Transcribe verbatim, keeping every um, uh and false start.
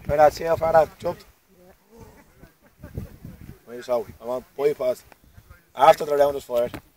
Right, lad, see how far that jumped. Right, so I want bypass after the round is fired.